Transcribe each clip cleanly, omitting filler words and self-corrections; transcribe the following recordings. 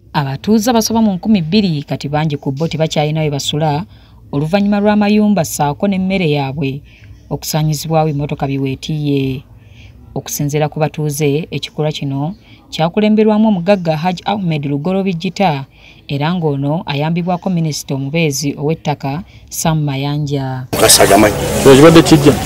Abatuuze abasoba mu 2,000 kati bangi ku bo tebakyalina we basula oluvannyuma lw'amayumba ssaako n'emmere yaabwe okusaanyizibwawo emmotoka biweetiye. Okusinziira ku batuuze, ekikolwa kino kyakulemberwamu omugagga Hajj Ahmed Lugolobijjita era ng'ono ayambibwako minisita omubeezi ow'ettaka Sam Mayanja. Ekibadde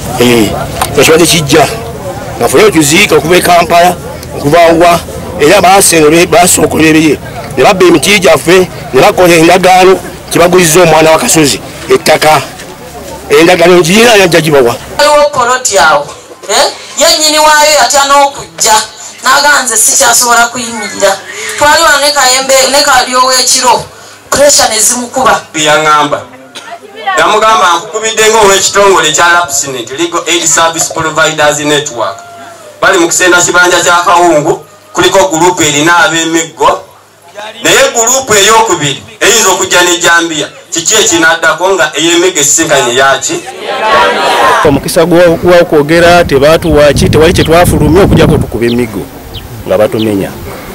kijja nafuna ekiziika okuva e Kampala okuvawa era basookolereye ne babba emiti gyaffe ne bakola endagaano kibagulizza omwana wa Kasozi ettaka endagaano ngiina yajja gibawa aliwo poloti awo yennyini waayo yatya n'okujja n'aganze sikyasobola kuyimirira twali wano ne Kayembe ne Kali ow'ekiro pressure ne zimukuba yaŋŋamba yamugamba nkukubidde ng'ow'ekitongole kya LAPSNet Legal Aid Service Providers Network bali mu kisenda kibanja kya Kawungu kuliko gurupu erina ab'emiggo naye gurupu ey'okubiri eyinza okujja ne Jambia kiki ekinaddako nga ey'emiggo esisinkanye yaki omukisa gw'okwogera tebaatuwaki tewali kye twafulumya okujjako tukuba emiggo nga batumenya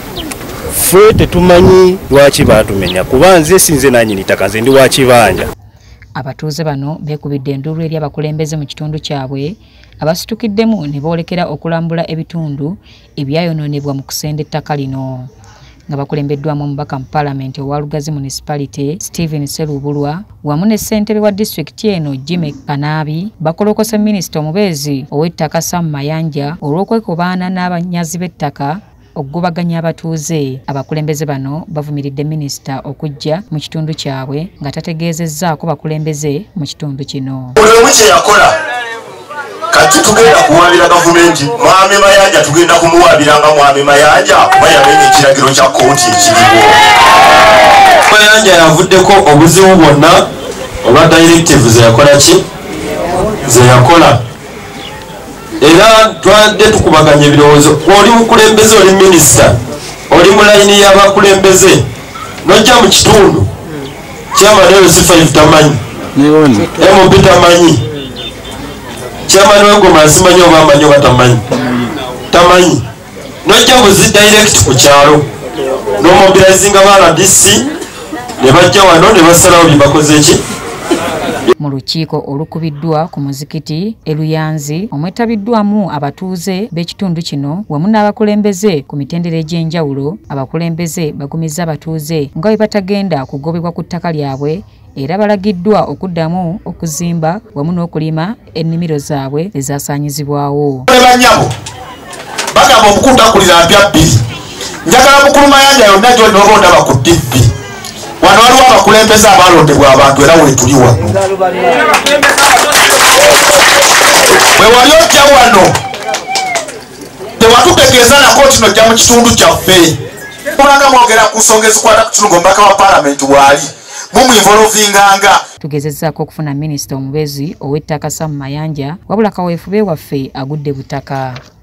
ffe tetumanyi lwaki baatumenya kuba nze sinze nannyini ttaka nze ndi wa kibanja. Abatuuze bano beekubidde enduulu eri abakulembeze mu kitundu kyabwe abasitukiddemu ne boolekera okulambula ebitundu ebyayonoonebwa mu kusenda ettaka lino. Nga bakulembeddwamu omubaka mu Paalamenti owa Lugazi Municipality Stephen Serubulwa wamu ne ssentebe wa disitulikiti eno Jimmy Kanaabi bakolokose minisita omubeezi ow'ettaka Sam Mayanja olw'okwekobaana n'abanyazi b'ettaka okugobaganya abatuuze. Abakulembeze bano bavumiridde minisita okujja mu kitundu kyabwe nga tategeezezzaako bakulembeze mu kitundu kino. Buli omu kye yakola kati tugenda kuwaabira gavumenti. Mwami Mayanja tugenda kumuwaabira nga Mwami Mayanja kuba yamenye ekiragiro kya kkooti ekiriwo. Mayanja yavuddeko obuzibu bwonna olwa directive ze yakola ki ze yakola era twadde tukubaganya ebirowoozo. Oli mukulembeze oli minisita oli mu layini y'abakulembeze nojja mu kitundu chairman LC5 tamanyi MOP tamanyi chairman w'engoma asimanyi oba amanyi oba tamanyi nojja buzi direct ku kyalo n'omobilizinga ba RDC ne bajja wano ne basalawo bye bakoze ki. Mu lukiiko olukubiddwa ku muzikiti Eluyanzi omwetabiddwamu abatuuze b'ekitundu kino wamu n'abakulembeze ku mitendera egy'enjawulo, abakulembeze bagumizza abatuuze nga bwe batagenda kugobebwa ku ttaka lyabwe era balagiddwa okuddamu okuzimba wamu n'okulima ennimiro zaabwe ezaasaanyizibwawo. Banyabo bagamba omukuntakulira mpya bbiri njagala mukulu Mayanja yonna gyonna oba ondaba ku TV wano waliwo abakulembeze abalondebwa abantu era weetuli wano bwe wali ojja wano tewatutegeeza nako kino jja mu kitundu kyaffe kulanga mwogera ku nsonga ezikwata ku kino omubaka wa Paalamenti waali mumwinvolvinganga. Tugezezzaako okufuna minisita omubeezi ow'ettaka Sam Mayanja wabula kaweefube waffe agudde butaka.